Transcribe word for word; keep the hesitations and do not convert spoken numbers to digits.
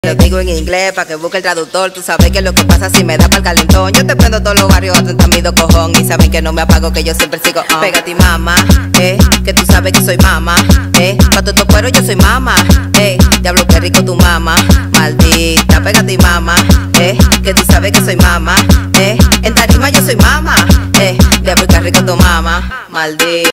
Lo digo en inglés pa' que busque el traductor. Tú sabes que lo que pasa si me da pa'l calentón. Yo te prendo todos los barrios a treinta mil cojón. Y saben que no me apago, que yo siempre sigo uh. Pégate mamá, eh, que tú sabes que soy mamá, eh, pa' tu cuero yo soy mamá, eh, diablo que rico tu mamá, maldita. Pégate mamá, eh, que tú sabes que soy mamá, eh, en tarima yo soy mamá, eh, diablo que rico tu mamá, maldita.